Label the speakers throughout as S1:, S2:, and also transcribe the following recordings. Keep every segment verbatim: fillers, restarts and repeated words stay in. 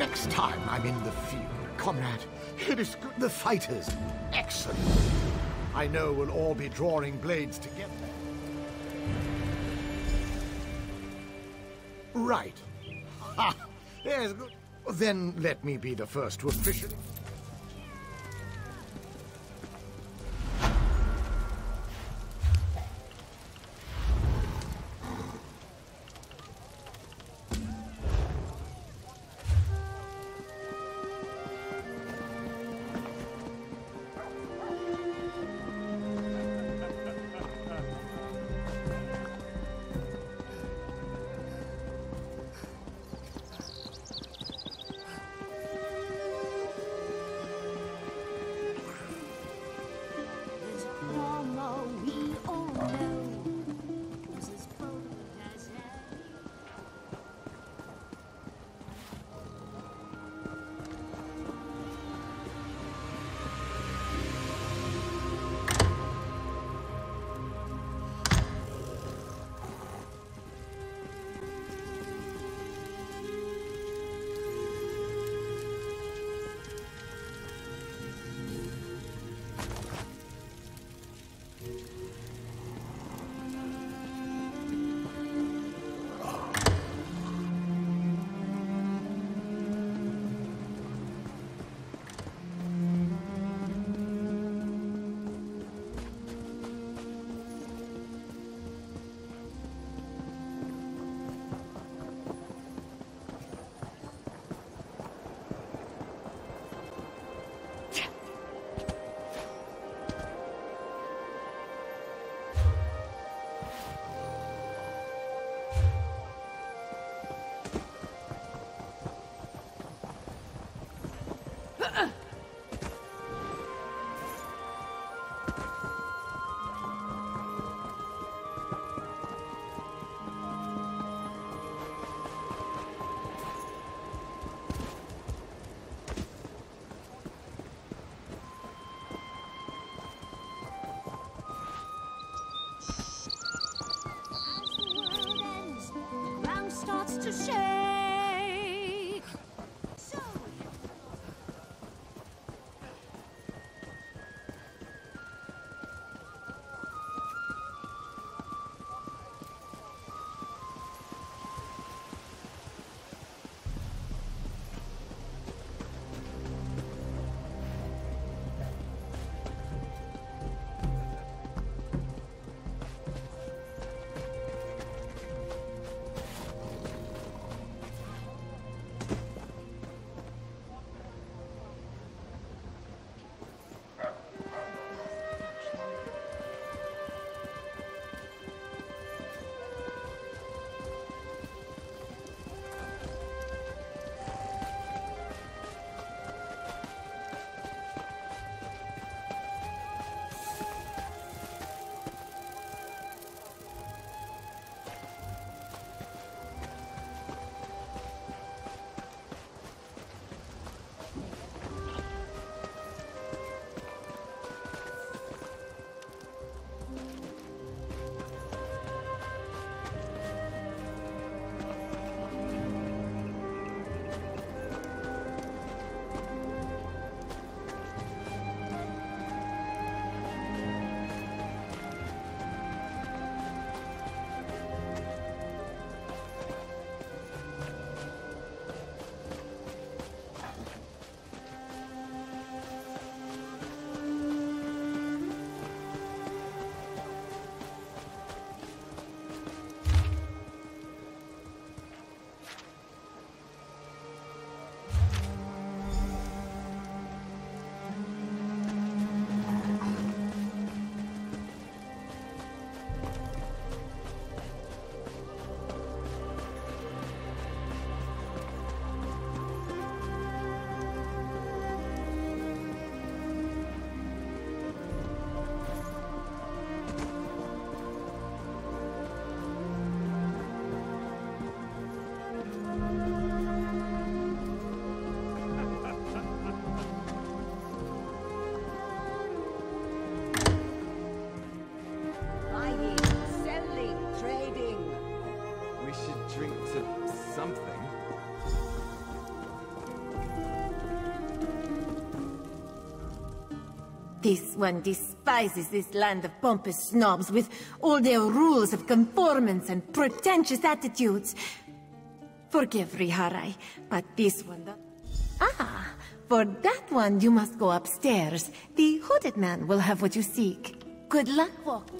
S1: next time I'm in the field, comrade, it is good. The fighters, excellent. I know we'll all be drawing blades together. Right. Ha! Yes, good. Then let me be the first to officially...
S2: This one despises this land of pompous snobs with all their rules of conformance and pretentious attitudes. Forgive Riharai, but this one... Ah, for that one you must go upstairs. The hooded man will have what you seek. Good luck, walk.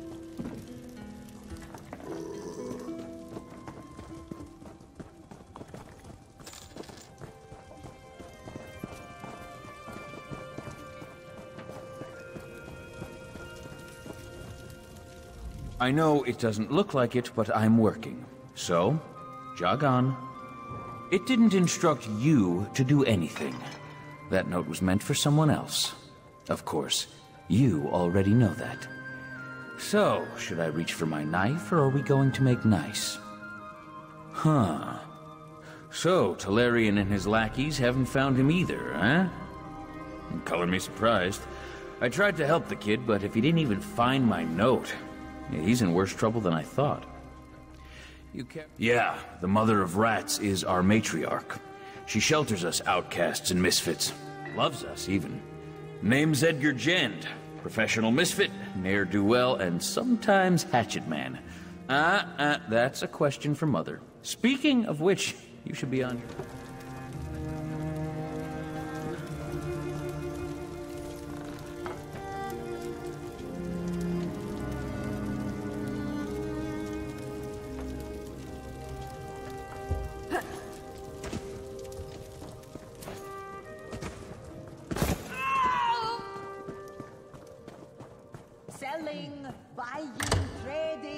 S3: I know it doesn't look like it, but I'm working. So, jog on. It didn't instruct you to do anything. That note was meant for someone else. Of course, you already know that. So, should I reach for my knife, or are we going to make nice? Huh. So, Talarian and his lackeys haven't found him either, huh? Color me surprised. I tried to help the kid, but if he didn't even find my note... he's in worse trouble than I thought. You kept... Yeah, the mother of rats is our matriarch. She shelters us outcasts and misfits. Loves us, even. Name's Edgar Jend. Professional misfit, ne'er-do-well, and sometimes hatchet man. Ah, uh, uh, that's a question for Mother. Speaking of which, you should be on your...
S4: Selling, buying, trading.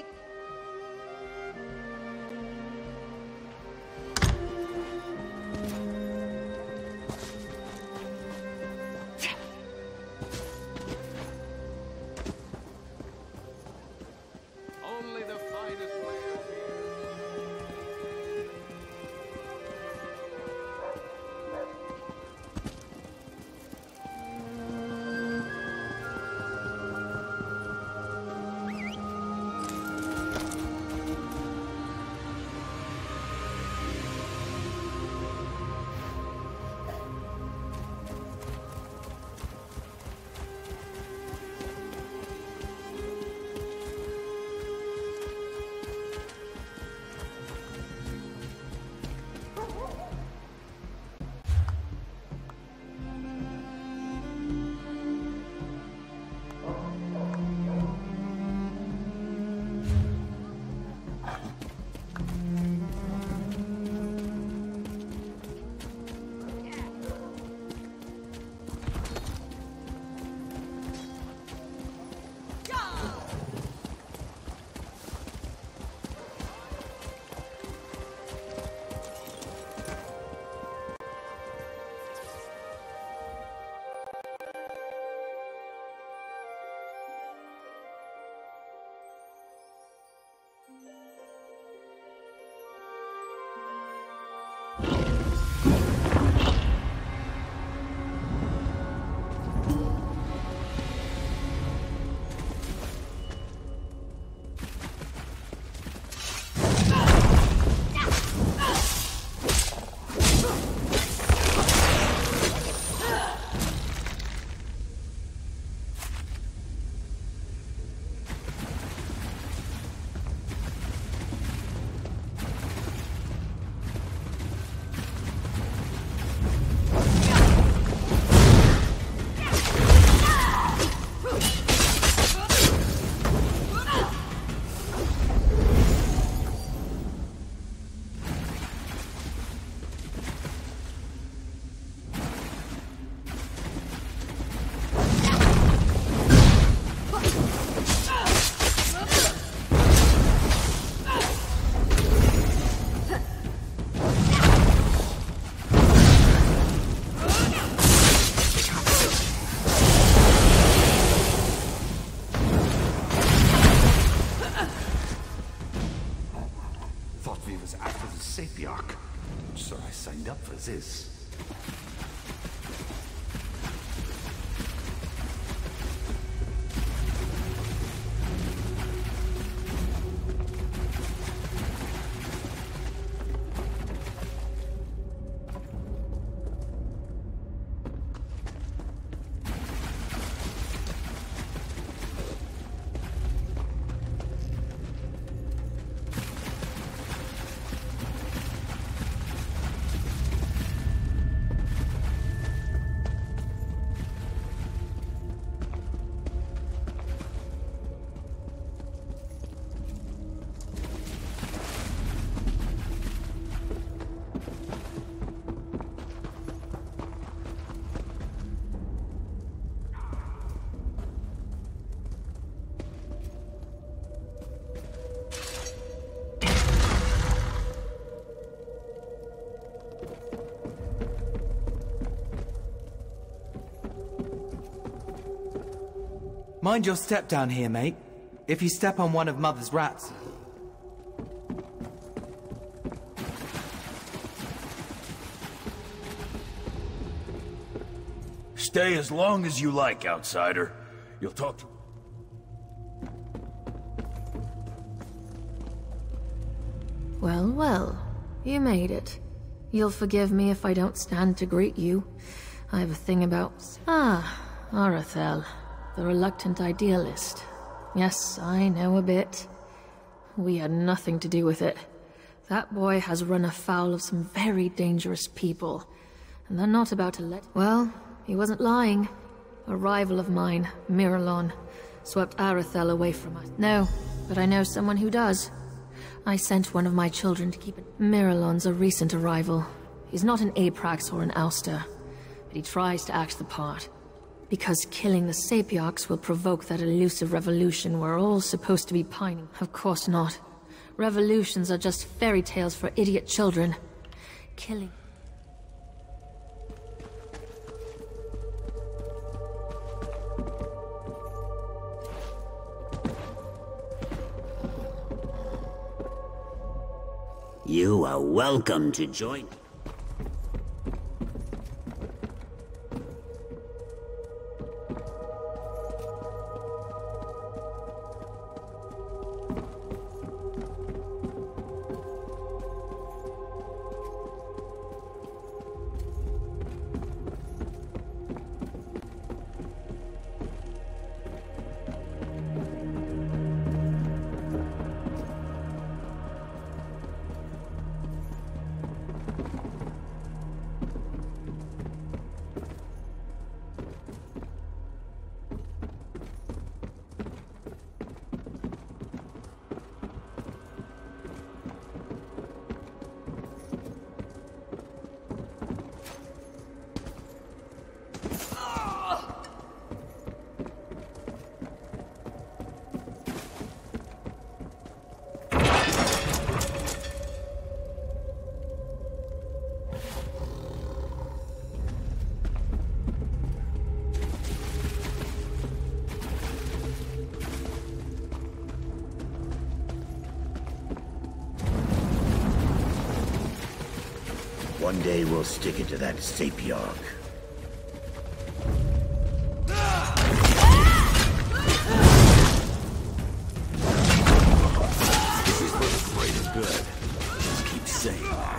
S1: Only the finest wares here.
S5: Sapiarch. So I signed up for this.
S6: Mind your step down here, mate. If you step on one of Mother's rats...
S7: Stay as long as you like, outsider. You'll talk to...
S2: Well, well. You made it. You'll forgive me if I don't stand to greet you. I have a thing about... Ah, Arethel, the reluctant idealist. Yes, I know a bit. We had nothing to do with it. That boy has run afoul of some very dangerous people, and they're not about to let... Well, he wasn't lying. A rival of mine, Miralon, swept Arethel away from us. No, but I know someone who does. I sent one of my children to keep it. Miralon's a recent arrival. He's not an Aprax or an Ouster, but he tries to act the part. Because killing the Sapiox will provoke that elusive revolution we're all supposed to be pining. Of course not. Revolutions are just fairy tales for idiot children. Killing...
S8: You are welcome to join. One day we'll stick it to that Sapioc.
S7: This is for the greater good. Just keep saying that.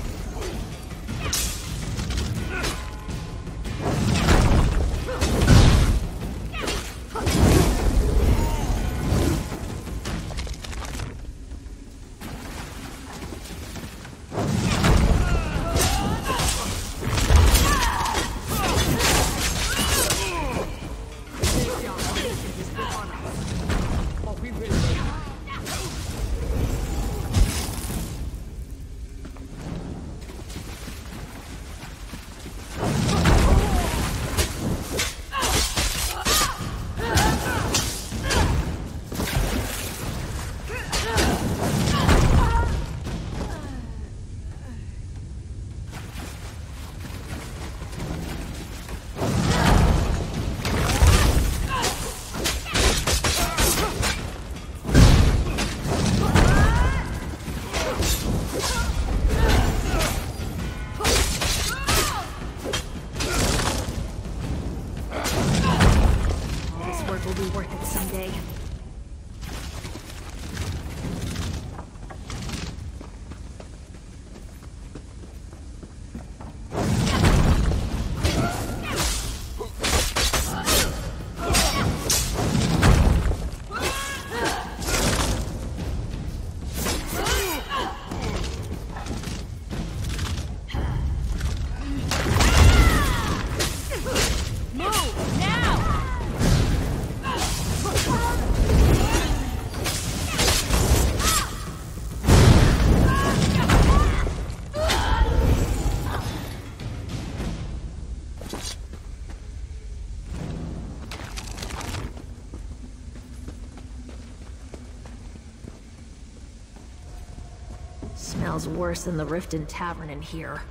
S2: Smells worse than the Riften Tavern in here.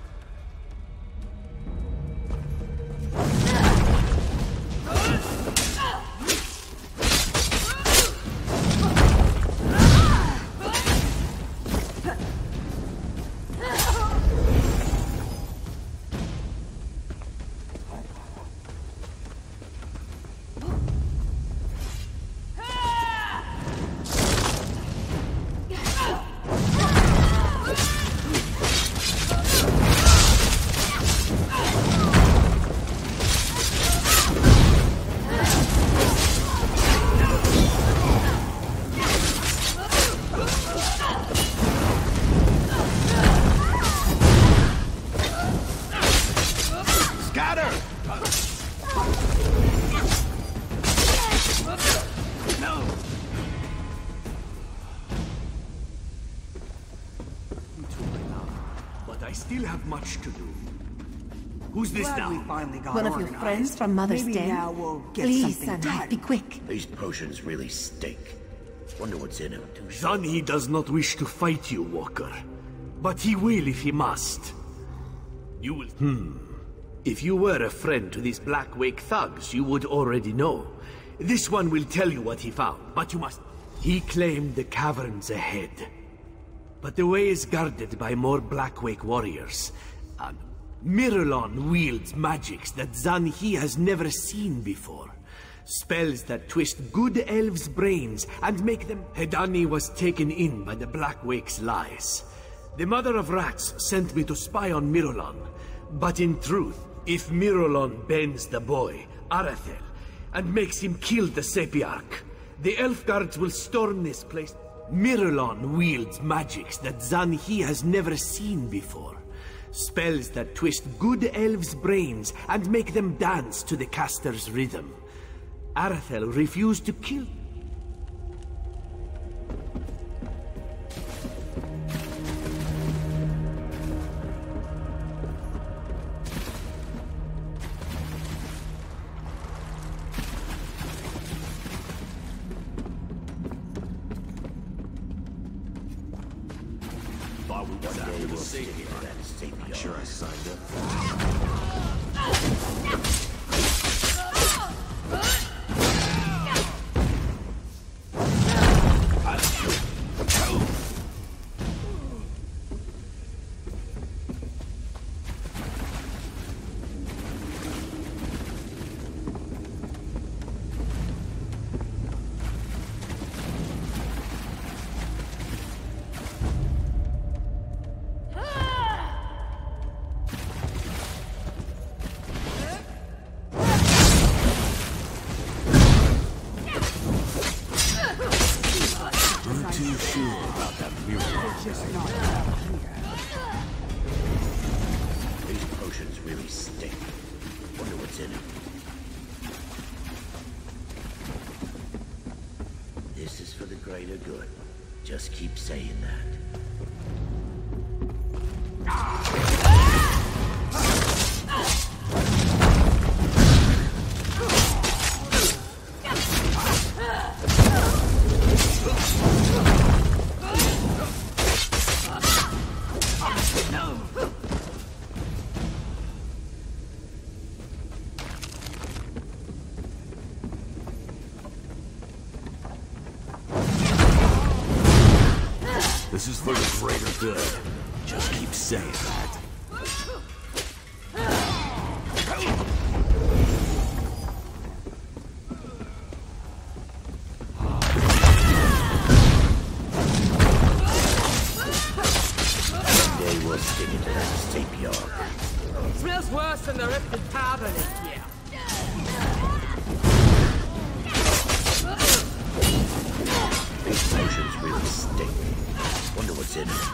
S9: I still have much to do. Who's this
S4: Glad
S9: now?
S4: we finally got
S2: One of your
S4: organized.
S2: friends from Mother's
S4: Maybe
S2: Den?
S4: now we'll get
S2: Please,
S4: something
S2: son,
S4: done.
S2: be quick.
S8: These potions really stink. Wonder what's in them.
S9: Zanhi does not wish to fight you, Walker. But he will if he must. You will... Hmm. If you were a friend to these Black Wake thugs, you would already know. This one will tell you what he found, but you must... He claimed the caverns ahead. But the way is guarded by more Black Wake warriors. And Miralon wields magics that Zanhi has never seen before. Spells that twist good elves' brains and make them... Hedani was taken in by the Black Wake's lies. The Mother of Rats sent me to spy on Miralon. But in truth, if Miralon bends the boy, Arathel, and makes him kill the Sepiarch, the elf guards will storm this place. Miralon wields magics that Zanhi has never seen before. Spells that twist good elves' brains and make them dance to the caster's rhythm. Arathel refused to kill.
S5: I'm sure I signed up.
S8: These potions really stink. Wonder what's in them. This is for the greater good. Just keep saying that.
S7: This is for the greater good. Just keep saying that.
S8: One day we'll stick into that Sepiarch.
S4: Smells worse than the Rifted Tavern in here.
S8: These potions really stink. Wonder what's in them.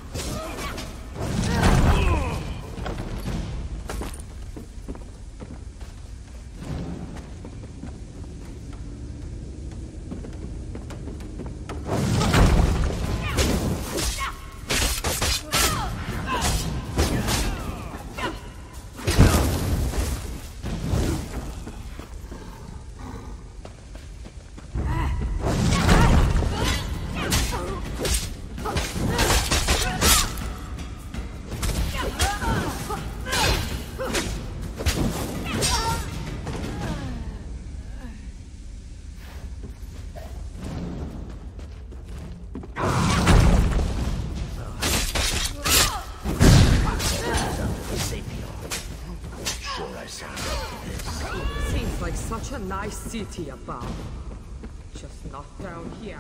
S4: Seems like such a nice city above. Just not down here.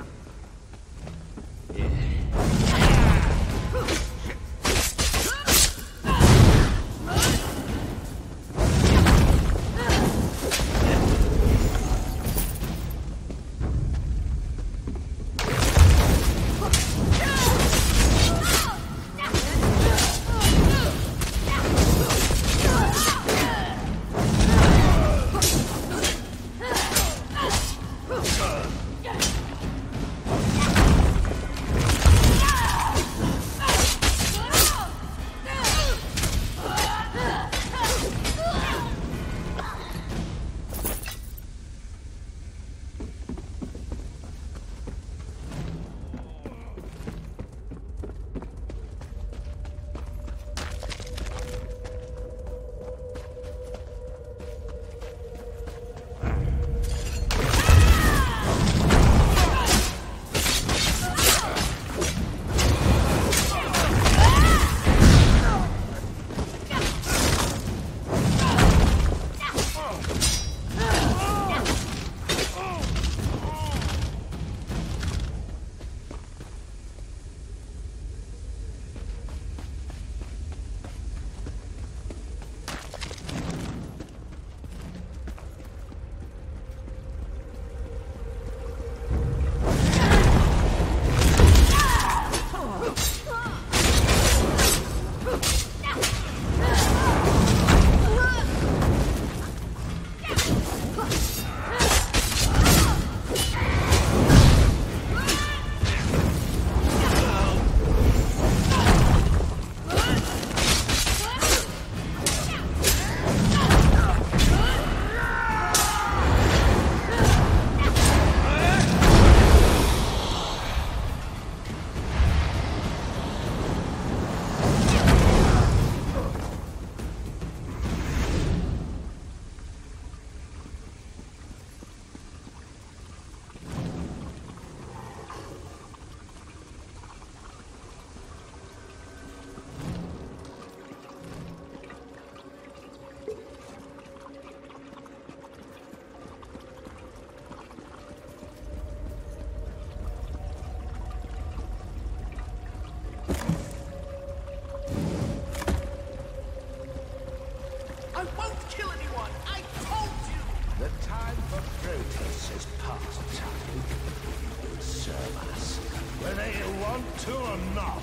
S1: whether you want to or not.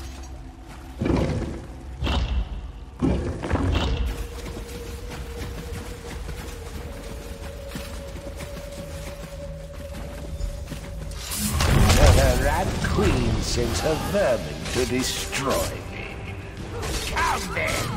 S1: The Rat Queen sends her vermin to destroy me. Come then!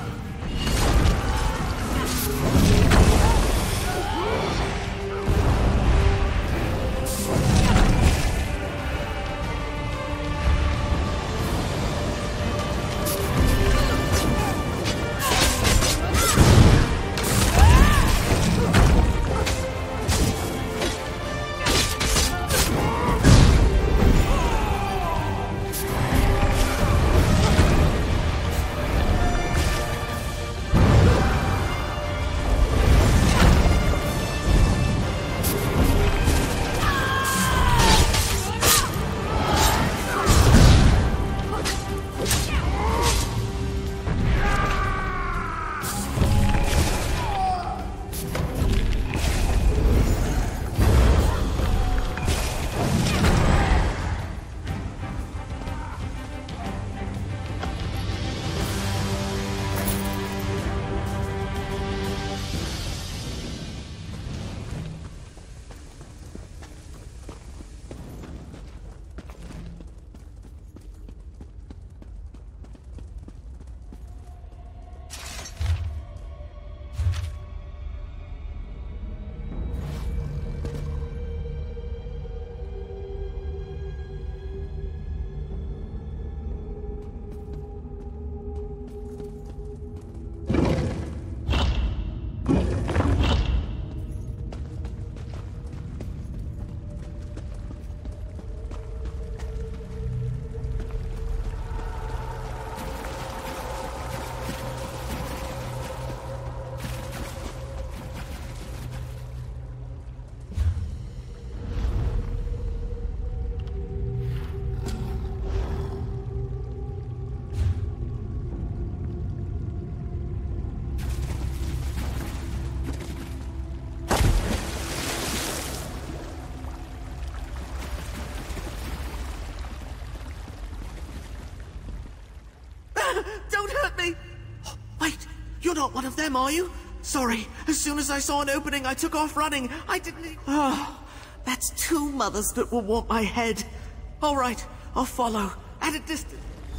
S6: Don't hurt me! Oh, wait, you're not one of them, are you? Sorry, as soon as I saw an opening, I took off running. I didn't... e- Oh, that's two mothers that will want my head. All right, I'll follow, at a distance.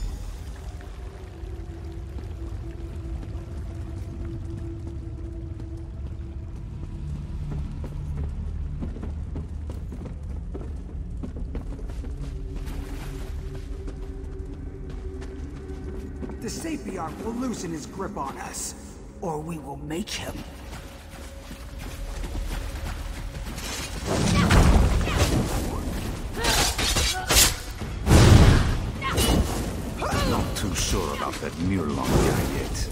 S10: The Sapiarch will loosen his grip on us, or we will make him.
S7: Not too sure about that Mirlon guy yet.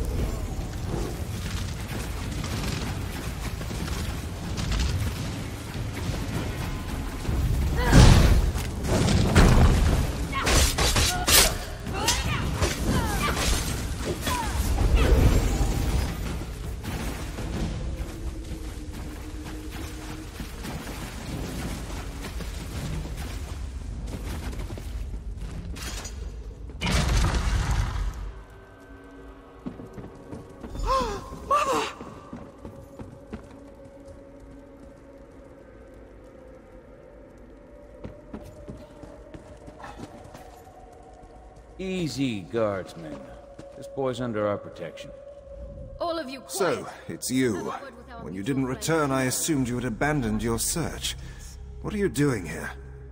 S3: Easy, guardsmen. This boy's under our protection.
S2: All of you quiet.
S11: So, it's you. When you didn't return, I assumed you had abandoned your search. What are you doing here?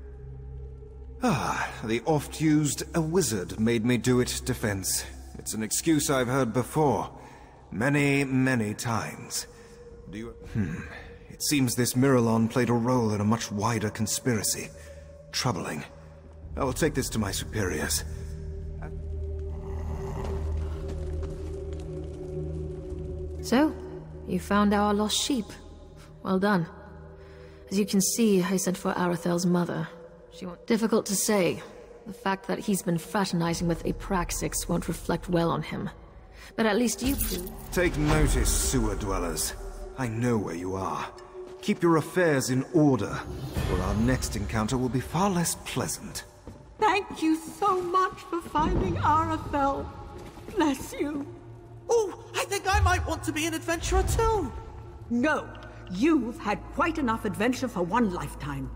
S11: Ah, the oft-used "a wizard made me do it" defense. It's an excuse I've heard before. Many, many times. Do you... Hmm. It seems this Miralon played a role in a much wider conspiracy. Troubling. I will take this to my superiors.
S12: So, you found our lost sheep. Well done. As you can see, I sent for Arathel's mother. She won't... Difficult to say. The fact that he's been fraternizing with Apraxix won't reflect well on him. But at least you two...
S11: Take notice, sewer dwellers. I know where you are. Keep your affairs in order, or our next encounter will be far less pleasant.
S13: Thank you so much for finding Arethel. Bless you.
S6: Oh, I think I might want to be an adventurer too.
S13: No, you've had quite enough adventure for one lifetime.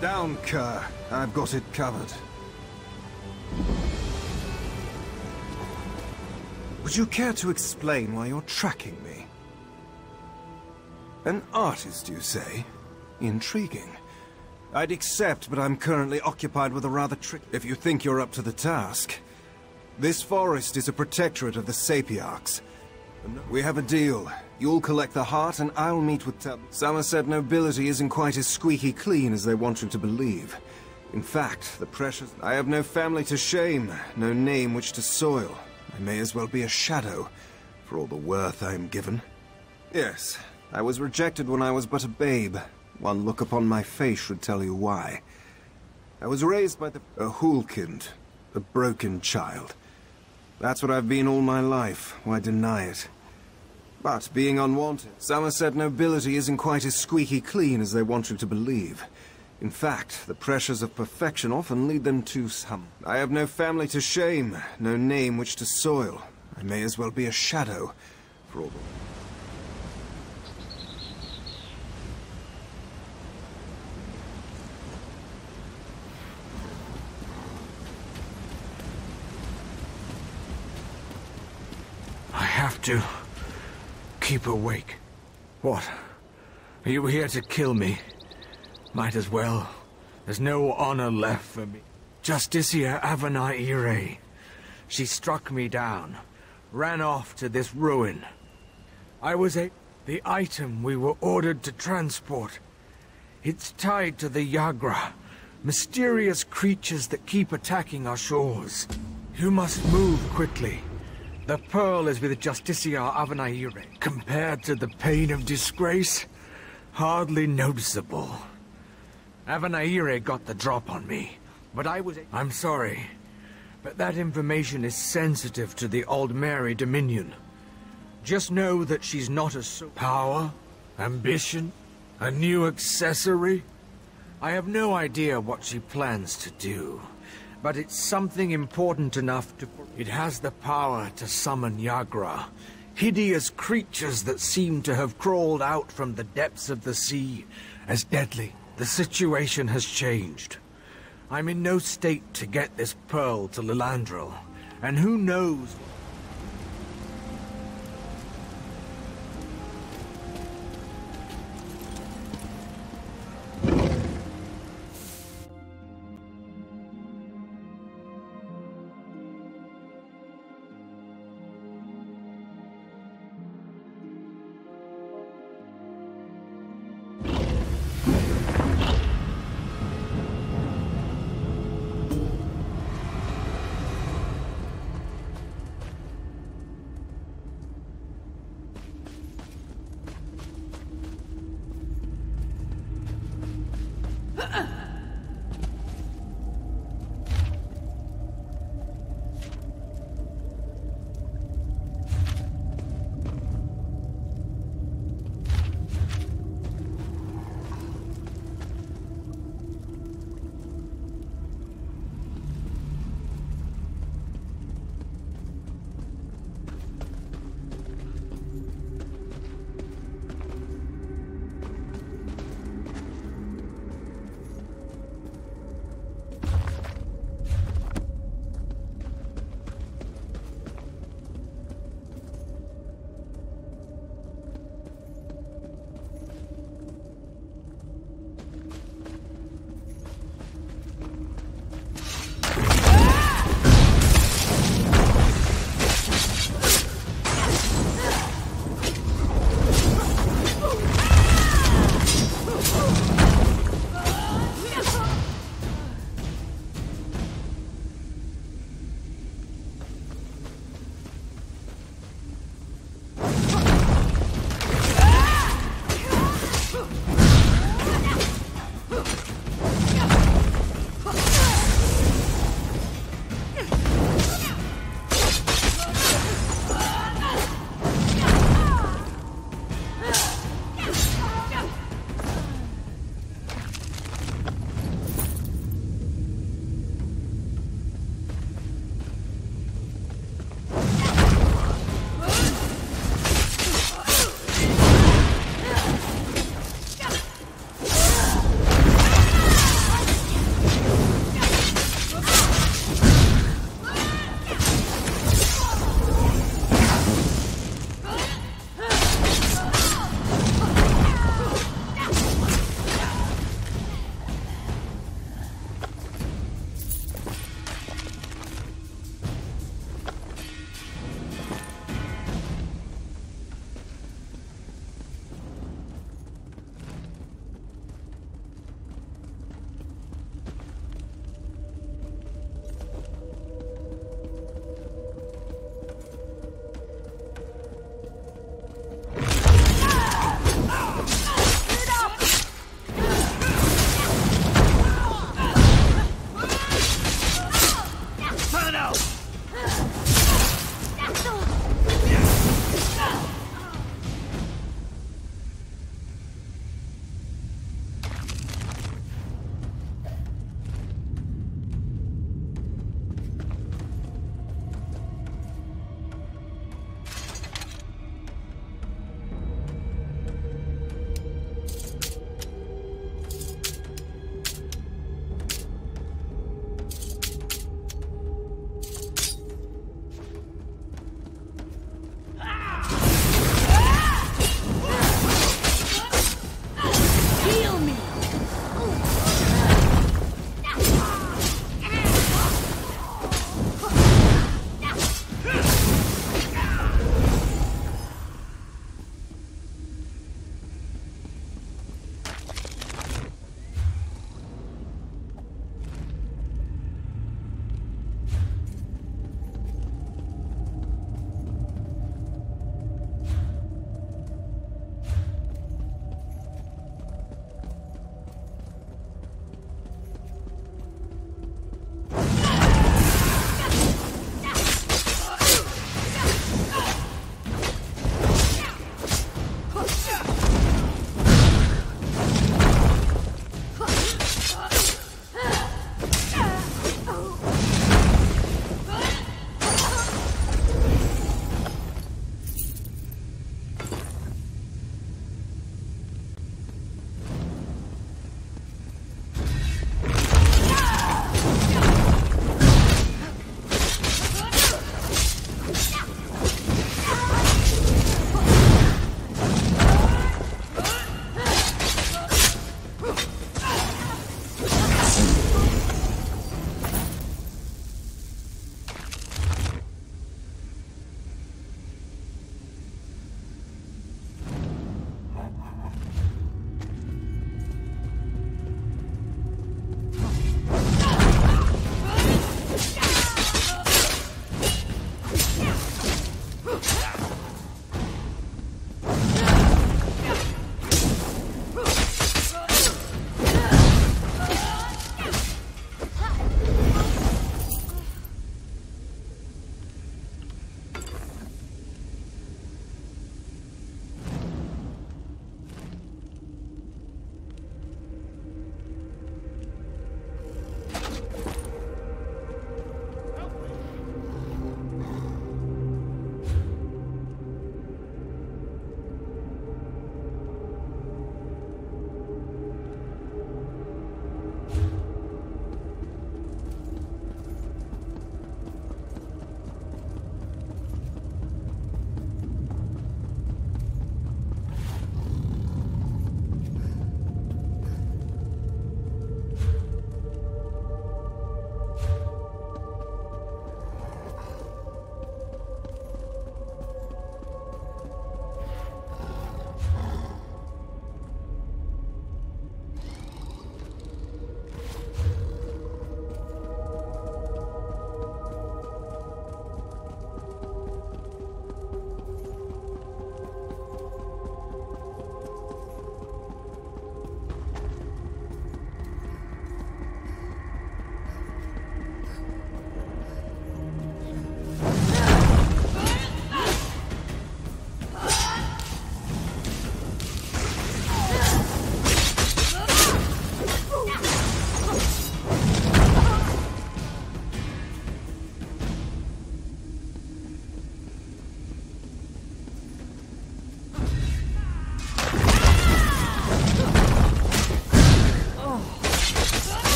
S11: Down, Kerr. I've got it covered. Would you care to explain why you're tracking me? An artist, you say? Intriguing. I'd accept, but I'm currently occupied with a rather trick. If you think you're up to the task. This forest is a protectorate of the Sapiarchs. We have a deal. You'll collect the heart, and I'll meet with Tab. Somerset nobility isn't quite as squeaky clean as they want you to believe. In fact, the precious... I have no family to shame, no name which to soil. I may as well be a shadow, for all the worth I am given. Yes, I was rejected when I was but a babe. One look upon my face should tell you why. I was raised by the... a Hulkind, a broken child. That's what I've been all my life, why deny it? But being unwanted, Somerset nobility isn't quite as squeaky clean as they want you to believe. In fact, the pressures of perfection often lead them to some... I have no family to shame, no name which to soil. I may as well be a shadow, for all the...
S14: I have to keep awake. What? Are you here to kill me? Might as well. There's no honor left for me. Justicia Avenire. She struck me down, ran off to this ruin. I was a... the item we were ordered to transport. It's tied to the Yagra, mysterious creatures that keep attacking our shores. You must move quickly. The pearl is with Justicia Avenire. Compared to the pain of disgrace, hardly noticeable. Avenire got the drop on me, but I was... I'm sorry, but that information is sensitive to the Aldmeri Dominion. Just know that she's not a... So power? Ambition? A new accessory? I have no idea what she plans to do. But it's something important enough to... It has the power to summon Yagra, hideous creatures that seem to have crawled out from the depths of the sea as deadly. The situation has changed. I'm in no state to get this pearl to Lilandril, and who knows...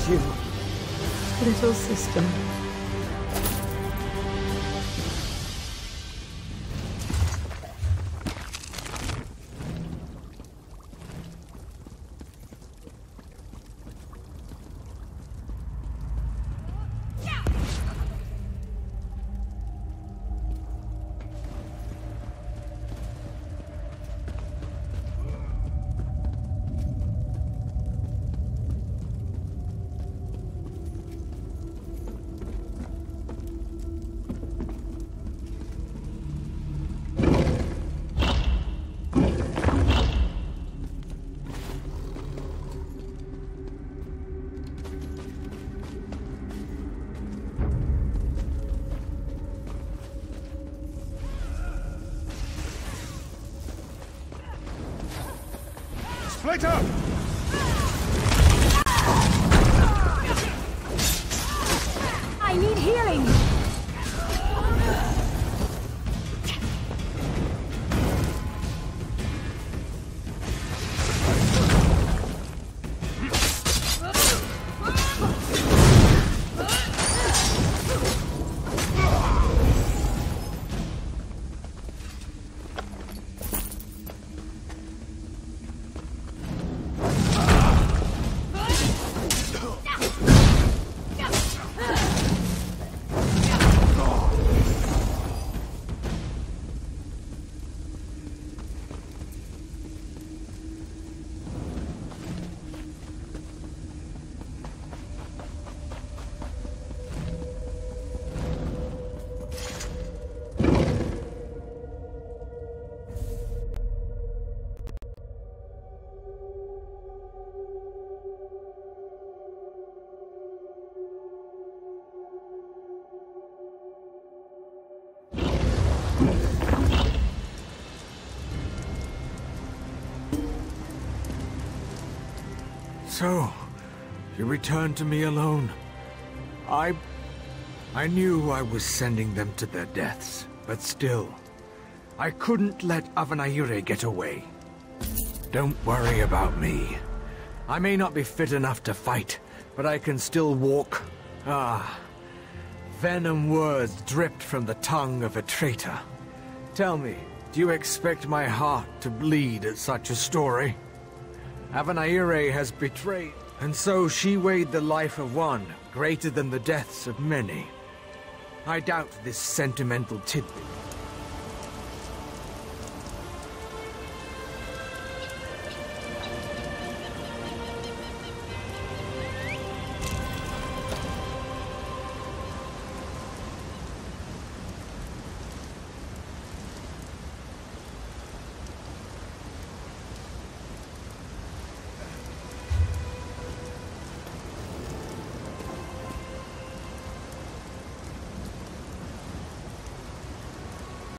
S13: you, little sister.
S1: Split up!
S2: I need healing!
S14: So, you returned to me alone. I... I knew I was sending them to their deaths, but still, I couldn't let Avanayure get away. Don't worry about me. I may not be fit enough to fight, but I can still walk. Ah, venom words dripped from the tongue of a traitor. Tell me, do you expect my heart to bleed at such a story? Avanayure has betrayed, and so she weighed the life of one greater than the deaths of many. I doubt this sentimental tidbit